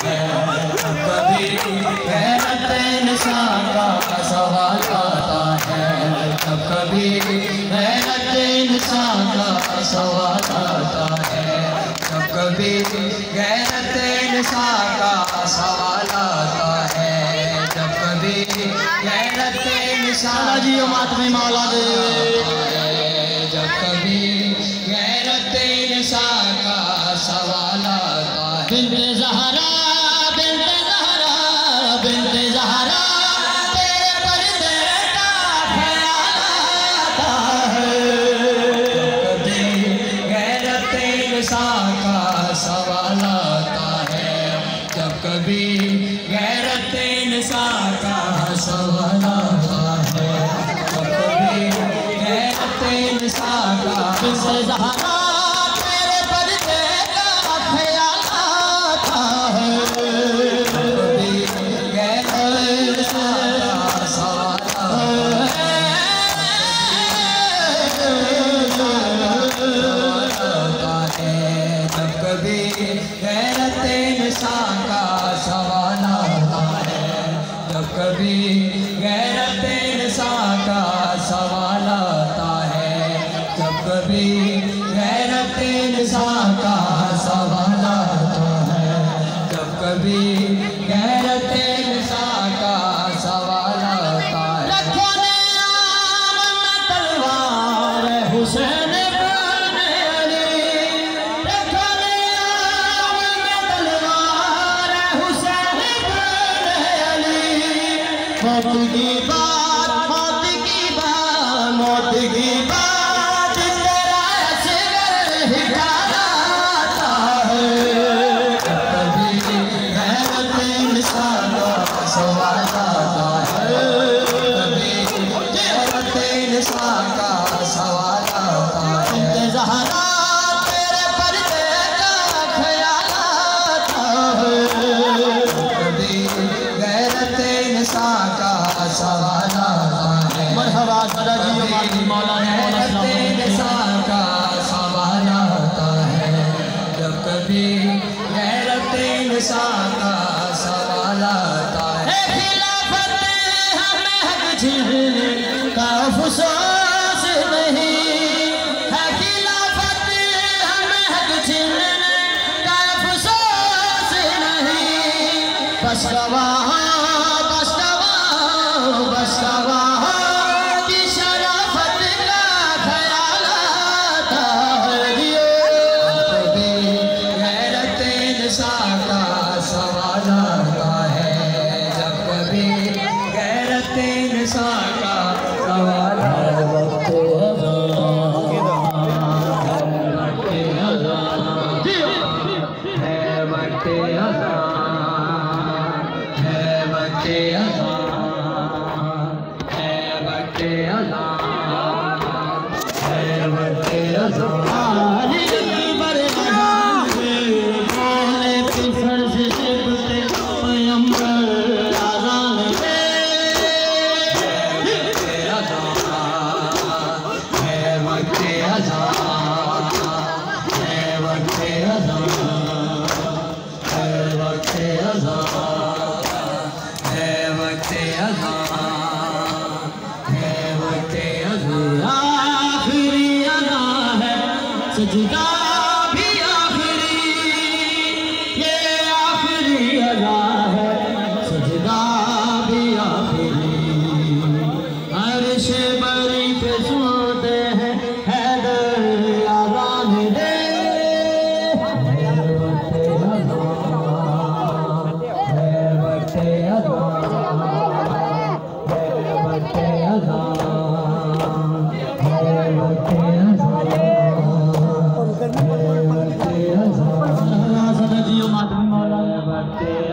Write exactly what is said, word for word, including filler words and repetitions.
कभी गैरत इंसान का सवाल आता है, जब कभी गैरत इंसान का सवाल आता है, जब कभी गैरत इंसान का सवाल आता है, जब कभी गैरत इंसान जी मात में मौला दे, जब कभी गैरत इंसान का सवाल आता है। बिन्ते ज़हरा बिन्ते ज़हरा बिन्ते ज़हरा तेरे पर्दे का ख्याल आता है, जब कभी गैरत इंसान का सवाल आता है, जब कभी गैरत इंसान का सवाल आता है, जब कभी गैरत इंसान का बिन्ते ज़हरा तेरे पर्दे का ख्याल आता है, कभी गैरत इंसान का सवाल आता है, जब कभी गैरत इंसान का सवाल आता है, जब कभी गैरत इंसान का सवाल आता है, जब कभी गैरत इंसान का सवाल आता है, जब कभी गैरत इंसान का सवाल आता है। रखो ने आम में तलवार हुसैन इब्न अली, रखो ने आम में तलवार हुसैन इब्न अली, मौत की बात मौत की बात मौत की बात तेरा असगर हिकाता है, जब कभी गैरत इंसान का सवाल आता है, कभी गैरत इंसान का सवाल आता है। बिन्ते ज़हरा तेरे पर्दे का ख्याल आता है, कभी गैरत इंसान का सवाल आता है। मरहबा सदा जी मौला गैरत इंसान का सवाल आता है, जब कभी गैरत इंसान का सवाल आता है। खिलाफत हमें हक छीनने का अफसोस नहीं है, खिलाफत हमें हक छीनने का अफसोस नहीं, बस गवाह बस गवाह बस गवाह की शराफत का ख्याल आता है। कभी गैरत इंसान का सवाल आता है, जब कभी गैरत इंसान का सवाल आता है। है वक्त अज़ान, है वक्त अज़ान, है वक्त अज़ान, है वक्त अज़ान। बोले फिसर से सिबते पैगंबर आज़ान दे, है वक्त अज़ान, है वक्त अज़ान, है वक्त अज़ान, है वक्त अज़ान, है वक्त अज़ान। आखिरी अज़ान है सजदा भी आखिरी, ये आखिरी अज़ान है सजदा भी आखिरी, अर्श बरी पे सुनते हैं हैदर आज़ान दे, है वक्त अज़ान, है वक्त अज़ान, है वक्त अज़ान, है वक्त अज़ान, है वक्त अज़ान। सदा जी मात में मौला है वक्त